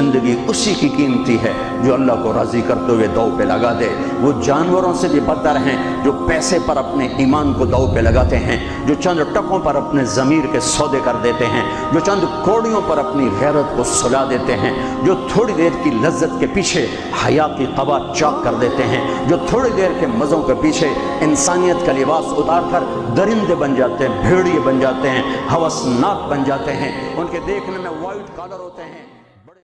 ज़िंदगी उसी की कीमती है जो अल्लाह को राज़ी करते हुए दाव पे लगा दे। वो जानवरों से भी बदतर हैं जो पैसे पर अपने ईमान को दाव पे लगाते हैं, जो चंद टकों पर अपने ज़मीर के सौदे कर देते हैं, जो चंद कौड़ियों पर अपनी गैरत को सुला देते हैं, जो थोड़ी देर की लज्जत के पीछे हया की क़बा चाक कर देते हैं, जो थोड़ी देर के मज़ों के पीछे इंसानियत का लिबास उतार कर दरिंदे बन जाते हैं, भेड़िए बन जाते हैं, हवसनाक बन जाते हैं। उनके देखने में वाइट कॉलर होते हैं।